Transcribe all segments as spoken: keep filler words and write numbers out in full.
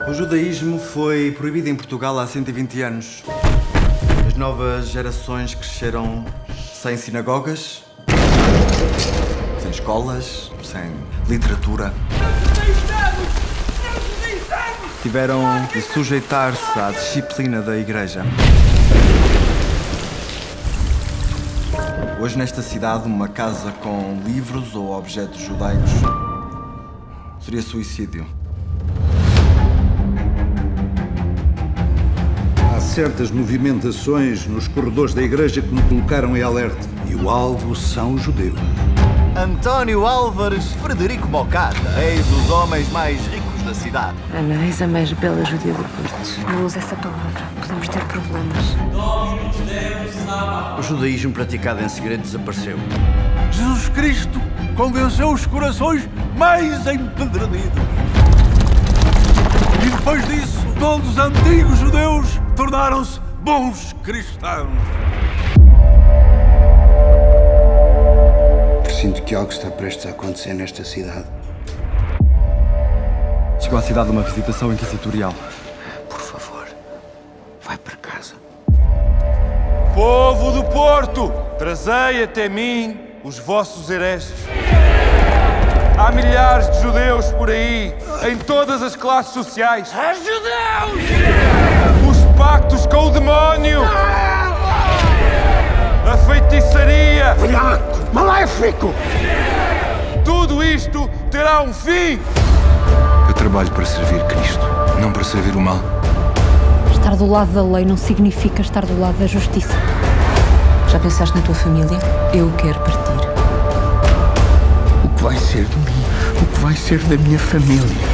O judaísmo foi proibido em Portugal há cento e vinte anos. As novas gerações cresceram sem sinagogas, sem escolas, sem literatura. Tiveram de sujeitar-se à disciplina da Igreja. Hoje, nesta cidade, uma casa com livros ou objetos judaicos seria suicídio. Há certas movimentações nos corredores da igreja que me colocaram em alerta. E o alvo são os judeus. António Álvares Frederico Mocata, eis os homens mais ricos da cidade. Ana, és a mais bela judia do Porto. Não usa essa palavra. Podemos ter problemas. O judaísmo praticado em segredo desapareceu. Jesus Cristo convenceu os corações mais empedernidos. E depois disso, todos os antigos judeus tornaram-se bons cristãos. Sinto que algo está prestes a acontecer nesta cidade. Chegou à cidade uma visitação inquisitorial. Por favor, vai para casa. Povo do Porto, trazei até mim os vossos hereges. Há milhares de judeus por aí, em todas as classes sociais. É judeus! Os pactos com o demónio! A feitiçaria! Velhaco! Maléfico! Tudo isto terá um fim! Eu trabalho para servir Cristo, não para servir o mal. Estar do lado da lei não significa estar do lado da justiça. Já pensaste na tua família? Eu quero partir. O que vai ser de mim? O que vai ser da minha família?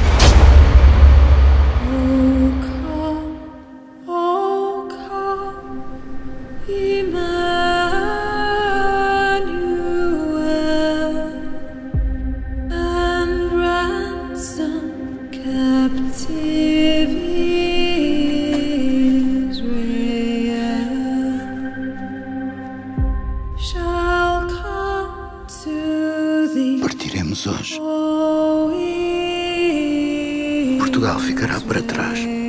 Partiremos hoje. Portugal ficará para trás.